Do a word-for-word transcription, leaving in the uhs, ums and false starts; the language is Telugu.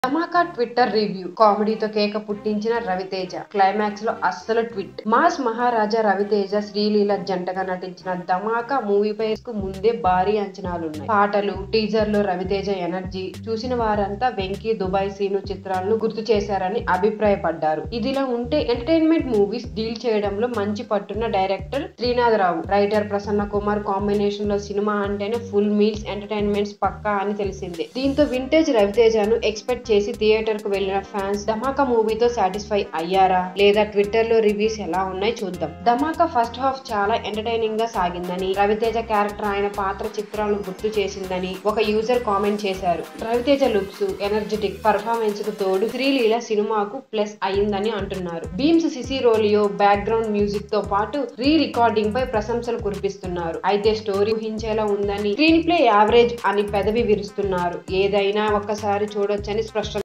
ధమాకా ట్విట్టర్ రివ్యూ. కామెడీతో కేక పుట్టించిన రవితేజ. క్లైమాక్స్ లో అస్సలు ట్విట్. మాస్ మహారాజా రవితేజ శ్రీ లీల జంటగా నటించిన ధమాకా మూవీపై కు ముందే భారీ అంచనాలున్నాయి. పాటలు, టీజర్ లో రవితేజ ఎనర్జీ చూసిన వారంతా వెంకీ, దుబాయ్ సీను చిత్రాలను గుర్తు చేశారని అభిప్రాయపడ్డారు. ఇదిలా ఉంటే ఎంటర్టైన్మెంట్ మూవీస్ డీల్ చేయడంలో మంచి పట్టున్న director Srinatha Rao, writer Prasanna Kumar combination లో సినిమా అంటేనే ఫుల్ మీల్స్ ఎంటర్టైన్మెంట్స్ పక్కా అని తెలిసిందే. దీంతో వింటేజ్ రవితేజను ఎక్స్పెక్ట్ చేసి థియేటర్ కు వెళ్లిన ఫ్యాన్స్ ధమాకా మూవీతో సాటిస్ఫై అయ్యారా లేదా ట్విట్టర్ లో రివ్యూస్ ఎలా ఉన్నాయి చూద్దాం. ధమాకా ఫస్ట్ హాఫ్ చాలా ఎంటర్టైనింగ్ గా సాగిందని, రవితేజ క్యారెక్టర్ ఆయన పాత్ర చిత్రాలను గుర్తు చేసిందని ఒక యూజర్ కామెంట్ చేశారు. రవితేజ లుక్స్, ఎనర్జెటిక్ పర్ఫార్మెన్స్ కు తోడు శ్రీ లీల సినిమాకు ప్లస్ అయిందని అంటున్నారు. Bheems Ceciroleo background music తో పాటు రీ రికార్డింగ్ పై ప్రశంసలు కురిపిస్తున్నారు. అయితే స్టోరీ ఊహించేలా ఉందని, స్క్రీన్ ప్లే యావరేజ్ అని పెదవి విరుస్తున్నారు. ఏదైనా ఒక్కసారి చూడొచ్చని